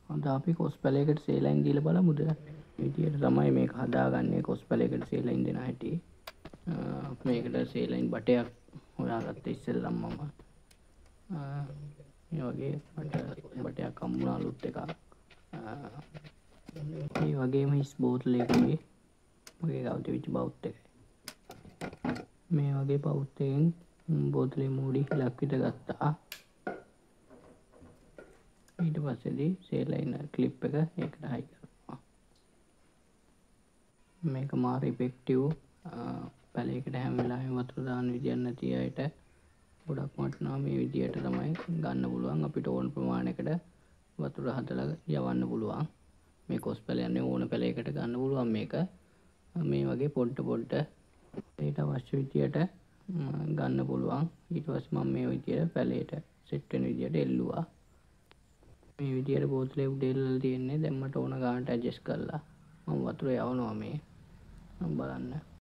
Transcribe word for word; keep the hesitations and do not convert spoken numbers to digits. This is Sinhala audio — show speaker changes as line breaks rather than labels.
අද අපි කොස් පැලයකට සේලයින් දීලා බලමුද? විදියට තමයි මේක හදාගන්නේ කොස් පැලයකට සේලයින් දෙන හැටි. මේකට සේලයින් බටයක් හොයාගත්ත ඉස්සෙල්ලම මම. මේ වගේ මට බටයක් හම්බුණා අලුත් එකක්. මේ වගේම හිස් බෝතලයකදී මගේ ගාව තිබිච්ච බවුත් එකයි. මේ වගේ බවුත් එකෙන් බෝතලේ මූඩි හිලක් විතර ගත්තා. ඊට පස්සේදී සේලයින් ක්ලිප් එක ඒකට හයි කරනවා. මේක මාර ඉෆෙක්ටිව්. පැලයකට හැම වෙලාවෙම වතුර දාන්න විදියක් නැති අයට ගොඩක් වටිනවා. මේ විදියට තමයි ගන්න පුළුවන්. අපිට ඕන ප්‍රමාණයකට වතුර හදලා යවන්න පුළුවන්. මේ කොස් පැලයන්නේ ඕන පැලයකට ගන්න පුළුවන් මේක. මේ වගේ පොඩ පොඩ ඒට අවශ්‍ය විදියට ගන්න පුළුවන්. ඊට පස්සේ මම මේ විදියට පැලයට සෙට් වෙන විදියට එල්ලුවා. මේ විදියට බෝතලේ උඩ එල්ලලා තියෙන්නේ. දැන් මට ඕන ගානට ඇඩ්ජස්ට් කරලා මම වතුර යවනවා මේ. මම බලන්න.